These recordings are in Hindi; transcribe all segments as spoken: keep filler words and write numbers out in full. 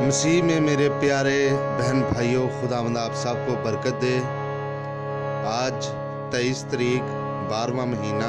मसीह में मेरे प्यारे बहन भाइयों, खुदावंद आप सबको बरकत दे। आज तेईस तारीख बारहवां महीना,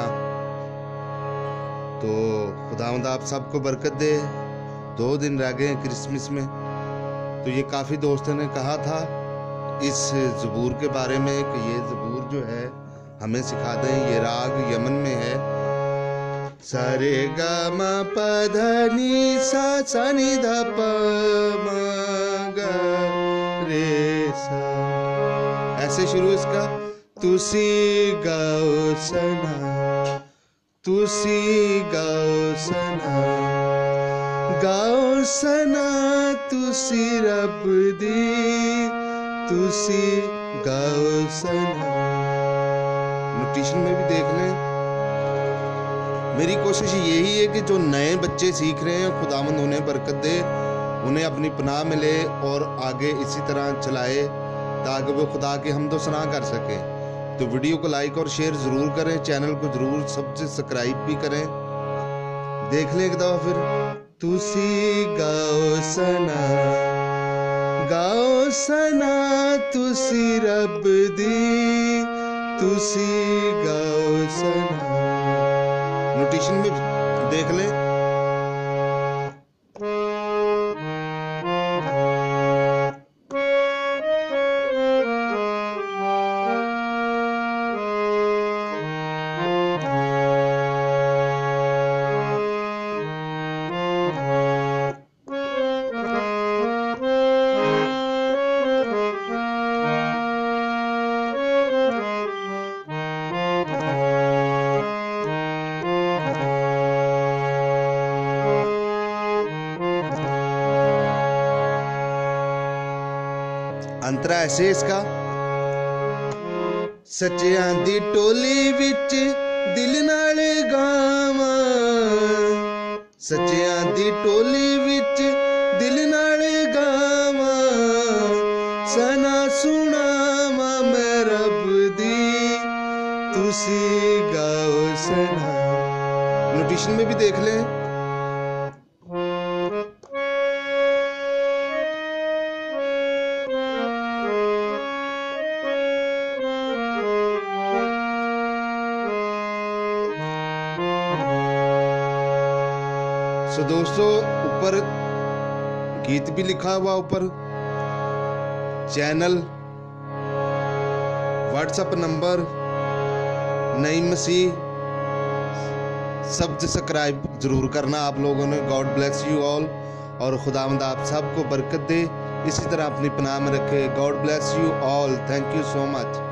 तो खुदावंद आप सबको बरकत दे। दो दिन रह गए हैं क्रिसमस में। तो ये काफ़ी दोस्तों ने कहा था इस ज़बूर के बारे में कि ये ज़बूर जो है हमें सिखा दें। ये राग यमन में है, सारे गा मा प ध नी सा सा नी ध प म ग रे सा, ऐसे शुरू इसका। तुसी गाओ सना, तुसी गाओ सना, गाओ सना तुसी रब दी, तुसी गाओ सना। नोटेशन में भी देख लें। मेरी कोशिश यही है कि जो नए बच्चे सीख रहे हैं, खुदावंद उन्हें बरकत दे, उन्हें अपनी पनाह मिले और आगे इसी तरह चलाए ताकि वो खुदा के हमदो सना कर सके। तो वीडियो को लाइक और शेयर ज़रूर करें, चैनल को ज़रूर सबसे सब्सक्राइब भी करें। देख लें एक दफ़ा फिर। तुसी गाओ सना, गाओ सना तुसी रब दी, तुसी गाओ सना। नोटेशन में देख लें। अंतरा ऐसे इसका। सच्चियां दी टोली विच दिल नाल गावां, सच्चियां दी टोली विच दिल नाल गावां, सना सुनावां मैं रब दी, तुसी गाओ सना। नोटेशन में भी देख लें। तो दोस्तों, ऊपर गीत भी लिखा हुआ, ऊपर चैनल, व्हाट्सएप नंबर, नई मसीह, सब सब्सक्राइब जरूर करना आप लोगों ने। गॉड ब्लेस यू ऑल, और खुदावंद आप सबको बरकत दे, इसी तरह अपनी पनाह में रखे। God bless you all, thank you so much.